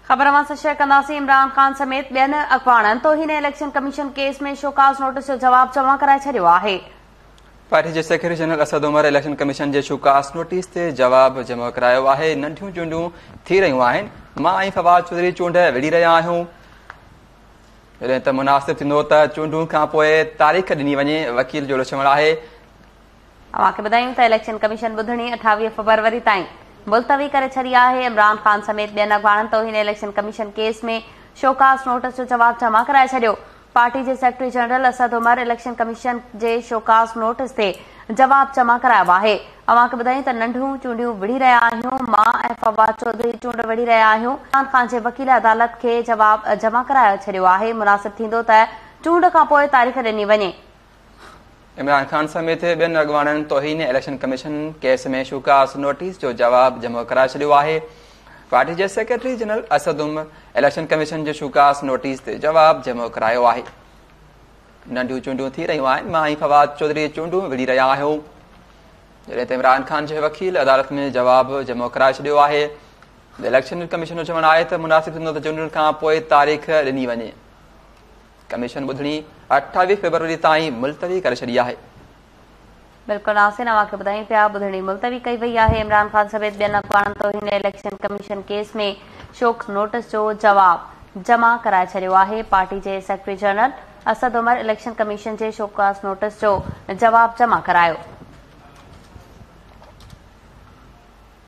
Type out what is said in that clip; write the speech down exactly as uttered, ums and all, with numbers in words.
ख़बर मां शेयर कंदासीं। इमरान ख़ान समेत ॿियनि अॻवाननि तौहीन इलेक्शन कमीशन केस में शोकाज़ नोटिस जो जवाब जमा कराए छॾियो आहे। पार्टी जे secretary general Asad Umar election commission जे शोकाज़ नोटिस ते जवाब जमा करायो आहे। नंढियूं चूंडूं थी रहियूं आहिनि। मां ऐं फवाद चौधरी चूंड विढ़ी रहिया आहियूं। जॾहिं त मुनासिब थींदो त चूंडूं खां पोइ तारीख़ ॾिनी वञे। वकील जो रुशमण आहे। अव्हांखे ॿुधायूं त इलेक्शन कमीशन ॿुधणी अठावीह फरवरी ताईं मुलतवी करे छॾी आहे। इमरान ख़ान समेत ॿियनि अॻवाननि तौहीन इलेक्शन कमीशन केस में शोकाज़ नोटिस जो जवाब जमा कराए छॾियो। पार्टी जे secretary general Asad Umar election commission जे शोकाज़ नोटिस ते जवाब जमा करायो आहे। अव्हांखे ॿुधायूं त नंढियूं चूंडियूं विढ़ी रहिया आहियूं। मां ऐं फवाद चौधरी चूंड विढ़ी रहिया आहियूं। इमरान ख़ान जे वकील अदालत खे जवाब जमा कराए छॾियो आहे। मुनासिब थींदो त चूंड खां पोइ तारीख़ ॾिनी वञे। इमरान ख़ान समेत ॿियनि अॻवाननि तौहीन इलेक्शन कमीशन केस में शोकाज़ नोटिस जो जवाब जमा कराए छॾियो आहे। पार्टी जे secretary general Asad Umar election commission जे शोकाज़ नोटिस ते जवाब जमा करायो आहे। नंढियूं चूंडूं थी रहियूं आहिनि। मां ऐं फवाद चौधरी चूंडूं विढ़ी रहिया आहियूं। जॾहिं त इमरान ख़ान जे वकील अदालत में जवाब जमा कराए छॾियो आहे। इलेक्शन कमीशन जो चवणु आहे त मुनासिब थींदो त चूंडुनि खां पोइ तारीख़ ॾिनी वञे। कमीशन ॿुधणी अठावीह फरवरी ताईं मुलतवी करे छॾी आहे। बिल्कुलु नासिन, अव्हांखे ॿुधायूं पिया ॿुधणी मुलतवी कई वई आहे। इमरान ख़ान समेत ॿियनि अॻवाननि तौहीन इलेक्शन कमीशन केस में शोक नोटिस जो जवाब जमा कराए छॾियो आहे। पार्टी जे secretary general Asad Umar election commission जे शोकाज़ नोटिस जो जवाब जमा करायो।